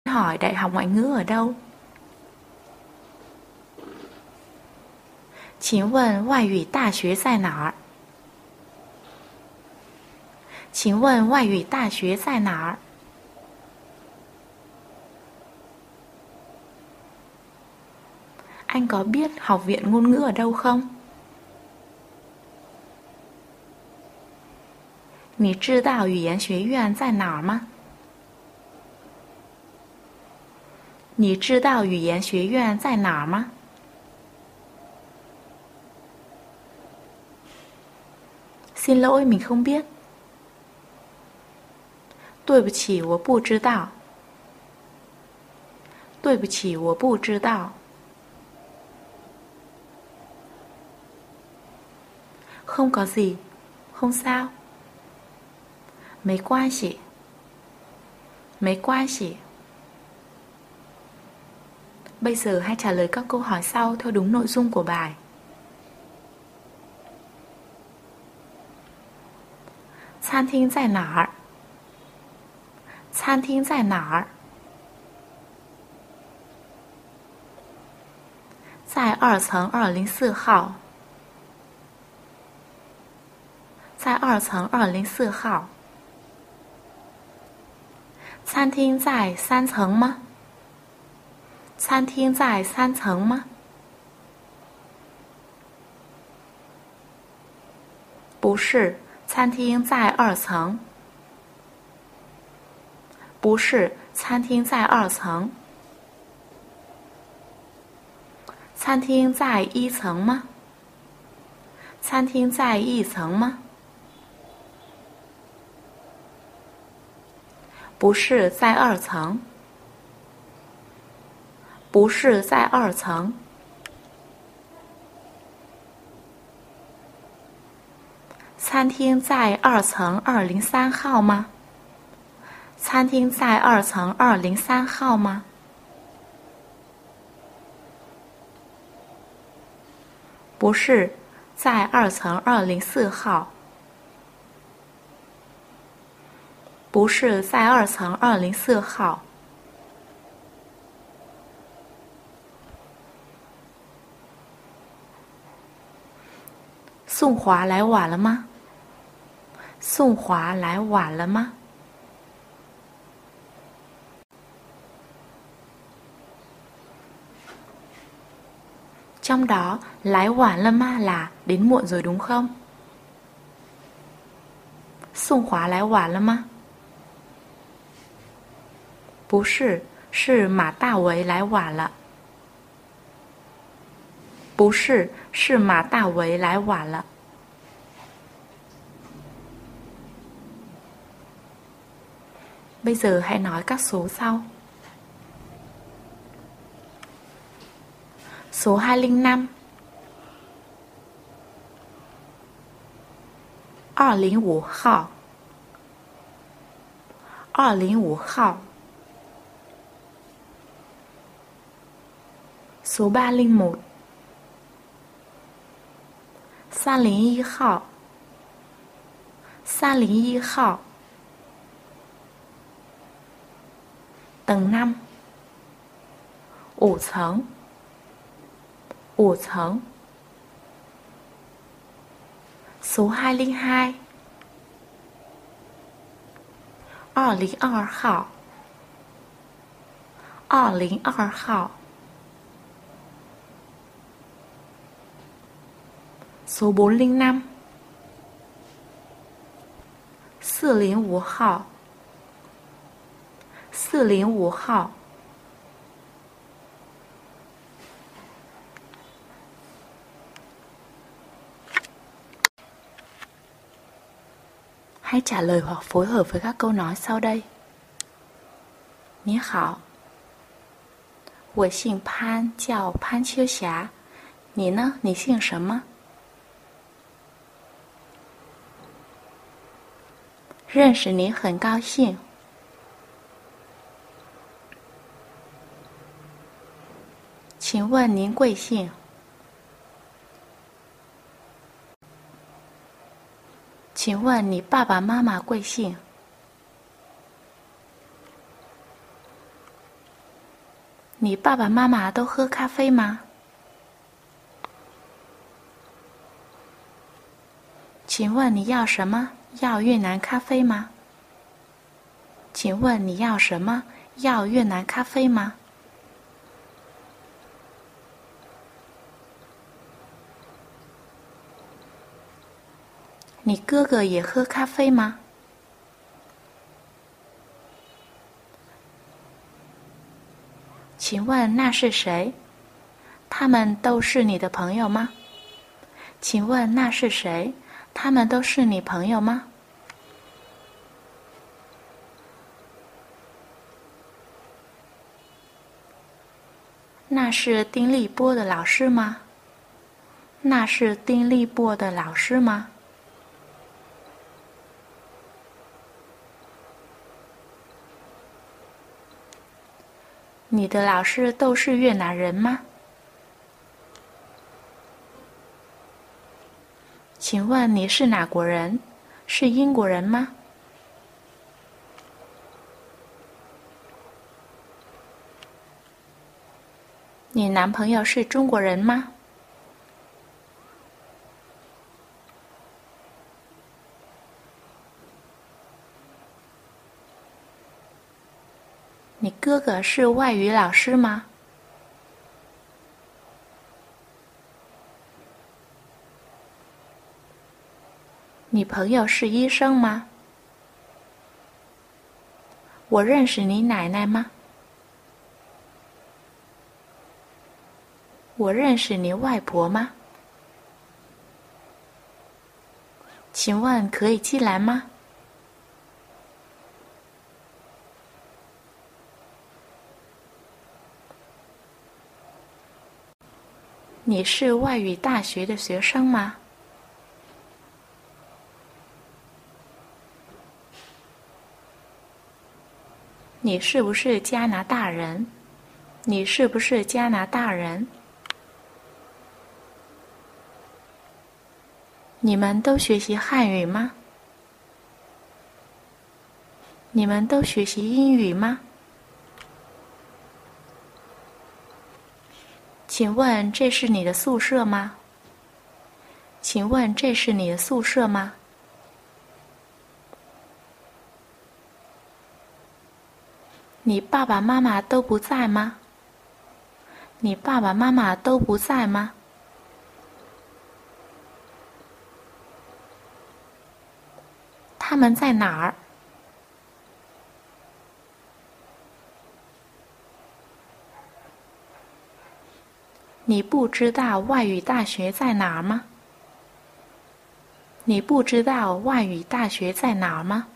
hỏi Đại học Ngoại ngữ ở đâu? 请问外语大学在哪儿？请问外语大学在哪儿？ Anh có biết học viện ngôn ngữ ở đâu không? 你知道语言学院在哪儿吗？你知道语言学院在哪儿吗？ Xin lỗi, mình không biết. 对不起，我不知道。对不起，我不知道。 Không có gì, không sao. 没关系，没关系。 Bây giờ hãy trả lời các câu hỏi sau theo đúng nội dung của bài. 餐厅在哪儿？餐厅在哪儿？在2层204号。在2层204号。餐厅在3层吗？餐厅在3层吗？不是，餐厅在2层。不是，餐厅在2层。餐厅在1层吗？餐厅在1层吗？不是，在2层。不是，在2层。餐厅在2层203号吗？餐厅在2层203号吗？不是，在2层204号。不是，在2层204号。宋华来晚了吗？宋华来晚了吗？ Trong đó, lái晚了吗 là đến muộn rồi đúng không? Sung Hóa lái晚了吗? 不是，是马大为来晚了。不是，是马大为来晚了。Bây giờ hãy nói các số sau. Số 205 205号205号 Số 301 301号301号 Tầng 5 5层5层 Số 202 202号202号 Số 405 405号405号 Hãy trả lời hoặc phối hợp với các câu nói sau đây. 你好，我姓潘，叫潘秋霞。你呢？你姓什么？认识你很高兴。请问您贵姓？请问你爸爸妈妈贵姓？ 你爸爸妈妈都喝咖啡吗？请问你要什么？要越南咖啡吗？请问你要什么？要越南咖啡吗？你哥哥也喝咖啡吗？请问那是谁？他们都是你的朋友吗？请问那是谁？他们都是你朋友吗？那是丁立波的老师吗？那是丁立波的老师吗？你的老师都是越南人吗？请问你是哪国人？是英国人吗？你男朋友是中国人吗？你哥哥是外语老师吗？你朋友是医生吗？我认识你奶奶吗？我认识你外婆吗？请问可以进来吗？你是外语大学的学生吗？你是不是加拿大人？你是不是加拿大人？你们都学习汉语吗？你们都学习英语吗？请问这是你的宿舍吗？请问这是你的宿舍吗？你爸爸妈妈都不在吗？你爸爸妈妈都不在吗？他们在哪儿？你不知道外语大学在哪儿吗？你不知道外语大学在哪儿吗？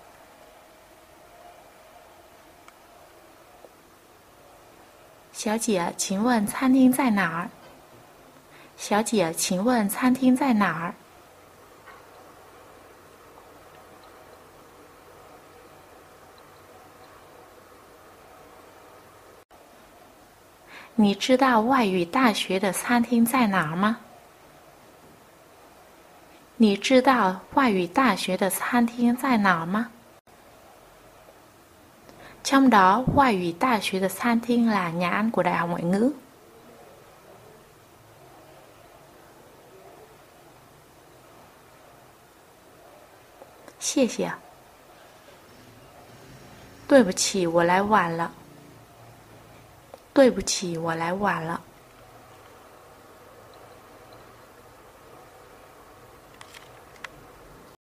小姐，请问餐厅在哪儿？小姐，请问餐厅在哪儿？你知道外语大学的餐厅在哪儿吗？你知道外语大学的餐厅在哪儿吗？Trong đó, ngoại ngữ đại học的餐厅 là nhà ăn của Đại học Ngoại ngữ. 谢谢。对不起，我来晚了。对不起，我来晚了。